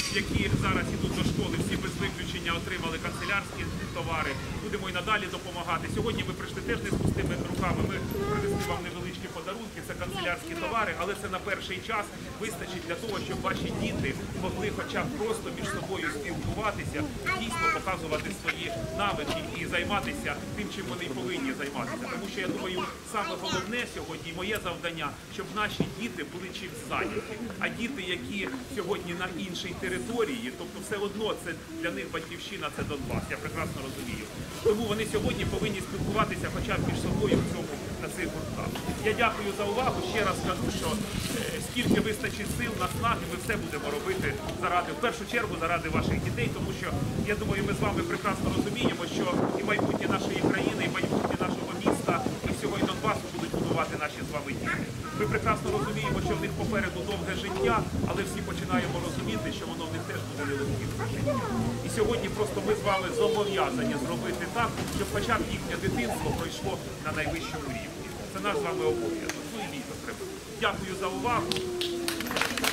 які зараз йдуть до школи, всі без виключення отримали канцелярські товари. Будемо і надалі допомагати. Сьогодні ми прийшли теж не з пустими руками. Ми привезли вам невеличкі подарунки, це канцелярські товари, але це на перший час вистачить для того, щоб ваші діти могли хоча б просто між собою спілкуватися, дійсно показувати свої навики і займатися тим, чим вони повинні займатися. Тому що, я думаю, саме головне сьогодні, моє завдання, щоб наші діти були чимось зайняті. А діти, які сьогодні на іншій території, тобто все одно це для них батьківщина, це Донбас, я прекрасно розумію. Тому вони сьогодні повинні спілкуватися хоча б між собою в цьому, на цих гуртках. Я дякую за увагу. Ще раз кажу, що скільки вистачить сил, наснаги, ми все будемо робити заради, в першу чергу, заради ваших дітей, тому що, я думаю, ми з вами прекрасно розуміємо, що і майбутнє нашої країни, і майбутнє нашого міста, і всього і Донбасу будуть будувати наші з вами діти. Ми прекрасно розуміємо, що в них попереду довге життя, але всі починаємо розуміти, що воно в них теж буде нелегке життя. І сьогодні просто ми з вами зобов'язані зробити так, щоб хоча б їхнє дитинство пройшло на найвищому рівні. Це наш з вами обов'язок. Ну і віто треба. Дякую за увагу.